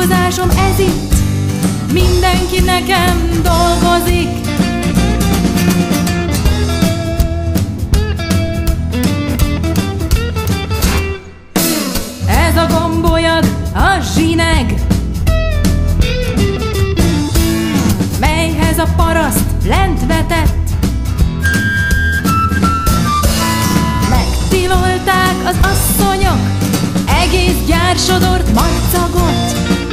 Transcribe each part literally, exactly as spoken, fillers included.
vállalkozásom ez itt, mindenki nekem dolgozik. Ez a gombolyag, a zsineg, melyhez a paraszt lent vetett. Megtilolták az asszonyok, egész gyársodort, marcagot.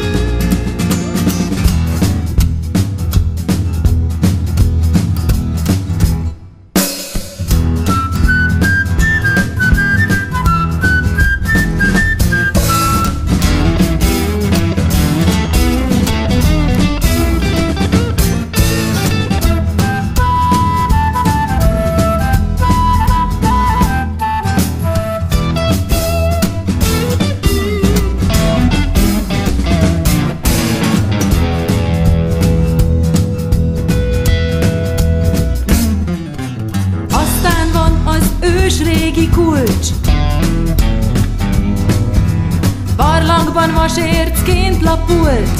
Régi kulcs, barlangban vasércként lapult.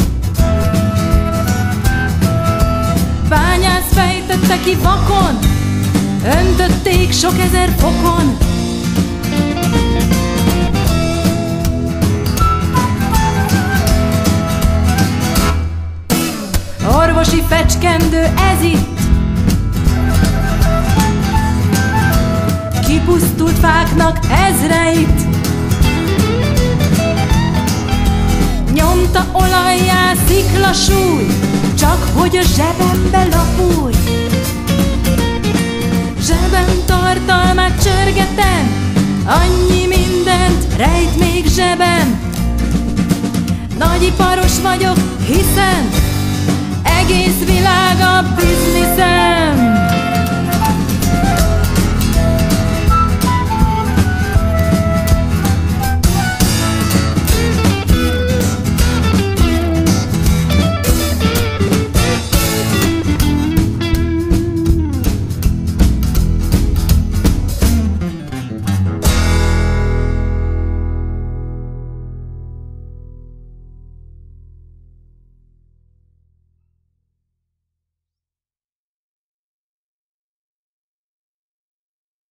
Bányász fejtette ki vakon, öntötték sok ezer fokon. Orvosi fecskendő ez itt, kipusztult fáknak ezreit. Nyomta olajjá sziklasúly, csak hogy a zsebembe lapulj. Zsebem tartalmát csörgetem, annyi mindent rejt még zsebem. Nagyiparos vagyok, hiszen egész világ a bizniszem.